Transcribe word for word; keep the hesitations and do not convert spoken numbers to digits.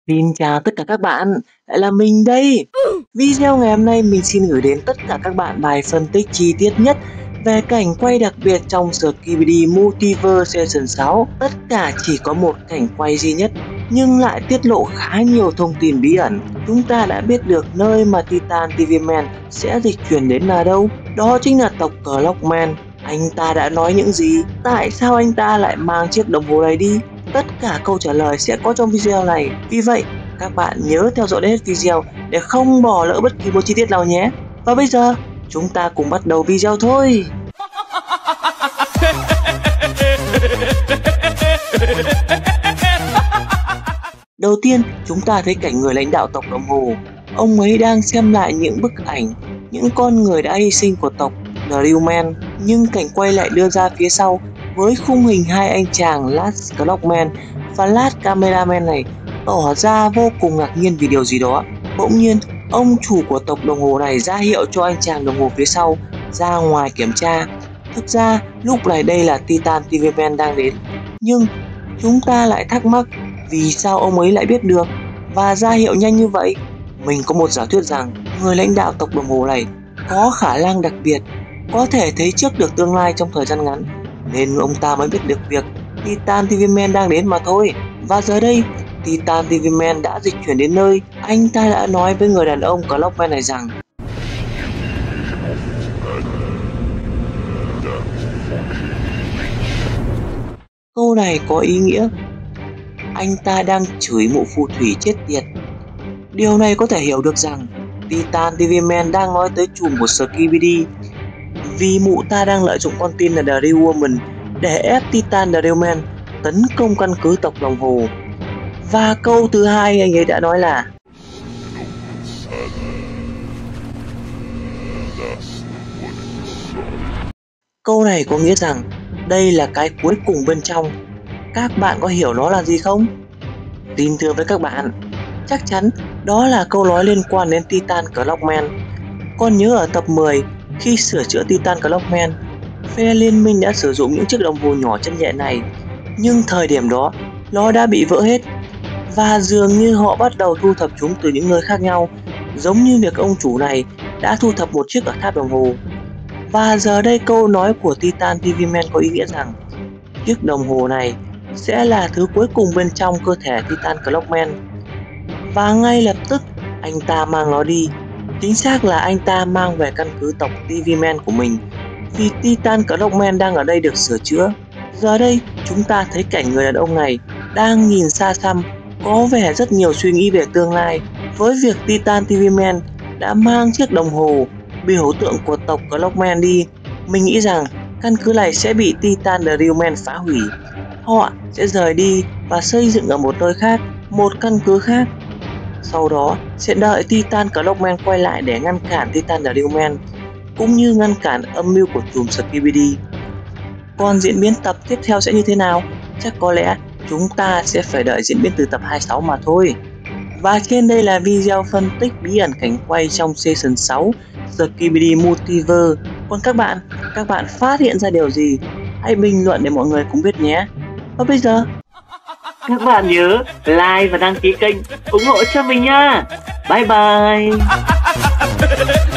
Xin chào tất cả các bạn, lại là mình đây. Video ngày hôm nay mình xin gửi đến tất cả các bạn bài phân tích chi tiết nhất về cảnh quay đặc biệt trong Skibidi Multiverse Season sáu. Tất cả chỉ có một cảnh quay duy nhất nhưng lại tiết lộ khá nhiều thông tin bí ẩn. Chúng ta đã biết được nơi mà Titan ti vi Man sẽ dịch chuyển đến là đâu, đó chính là tộc Clockman. Anh ta đã nói những gì? Tại sao anh ta lại mang chiếc đồng hồ này đi? Tất cả câu trả lời sẽ có trong video này. Vì vậy, các bạn nhớ theo dõi đến hết video để không bỏ lỡ bất kỳ một chi tiết nào nhé. Và bây giờ, chúng ta cùng bắt đầu video thôi. Đầu tiên, chúng ta thấy cảnh người lãnh đạo tộc đồng hồ. Ông ấy đang xem lại những bức ảnh, những con người đã hy sinh của tộc Drillman. Nhưng cảnh quay lại đưa ra phía sau với khung hình hai anh chàng Last Clockman và Last Cameraman này tỏ ra vô cùng ngạc nhiên vì điều gì đó. Bỗng nhiên, ông chủ của tộc đồng hồ này ra hiệu cho anh chàng đồng hồ phía sau ra ngoài kiểm tra. Thực ra, lúc này đây là Titan ti vi Man đang đến. Nhưng chúng ta lại thắc mắc vì sao ông ấy lại biết được và ra hiệu nhanh như vậy. Mình có một giả thuyết rằng người lãnh đạo tộc đồng hồ này có khả năng đặc biệt, có thể thấy trước được tương lai trong thời gian ngắn, nên ông ta mới biết được việc Titan ti vi Man đang đến mà thôi. Và giờ đây, Titan ti vi Man đã dịch chuyển đến nơi anh ta đã nói với người đàn ông Clockman này rằng câu này có ý nghĩa anh ta đang chửi mụ phù thủy chết tiệt. Điều này có thể hiểu được rằng Titan ti vi Man đang nói tới chùm của Skibidi, vì mụ ta đang lợi dụng con tin là Drill Woman để ép Titan Drillman tấn công căn cứ tộc đồng hồ. Và câu thứ hai anh ấy đã nói là câu này có nghĩa rằng đây là cái cuối cùng bên trong. Các bạn có hiểu nó là gì không? Tin thưa với các bạn, chắc chắn đó là câu nói liên quan đến Titan Clockman. Còn nhớ ở tập mười, khi sửa chữa Titan Clockman, phe liên minh đã sử dụng những chiếc đồng hồ nhỏ chân nhẹ này, nhưng thời điểm đó nó đã bị vỡ hết và dường như họ bắt đầu thu thập chúng từ những nơi khác nhau, giống như việc ông chủ này đã thu thập một chiếc ở tháp đồng hồ. Và giờ đây câu nói của Titan ti vi Man có ý nghĩa rằng chiếc đồng hồ này sẽ là thứ cuối cùng bên trong cơ thể Titan Clockman. Và ngay lập tức anh ta mang nó đi. Chính xác là anh ta mang về căn cứ tộc ti vi Man của mình, vì Titan Clockman đang ở đây được sửa chữa. Giờ đây chúng ta thấy cảnh người đàn ông này đang nhìn xa xăm, có vẻ rất nhiều suy nghĩ về tương lai. Với việc Titan ti vi Man đã mang chiếc đồng hồ biểu tượng của tộc Clockman đi, mình nghĩ rằng căn cứ này sẽ bị Titan Drillman phá hủy. Họ sẽ rời đi và xây dựng ở một nơi khác, một căn cứ khác. Sau đó sẽ đợi Titan Clockman quay lại để ngăn cản Titan Drillman, cũng như ngăn cản âm mưu của chùm Skibidi. Còn diễn biến tập tiếp theo sẽ như thế nào? Chắc có lẽ chúng ta sẽ phải đợi diễn biến từ tập hai mươi sáu mà thôi. Và trên đây là video phân tích bí ẩn cảnh quay trong Season sáu Skibidi Multiverse. Còn các bạn, các bạn phát hiện ra điều gì? Hãy bình luận để mọi người cùng biết nhé. Và bây giờ, các bạn nhớ like và đăng ký kênh ủng hộ cho mình nha. Bye bye.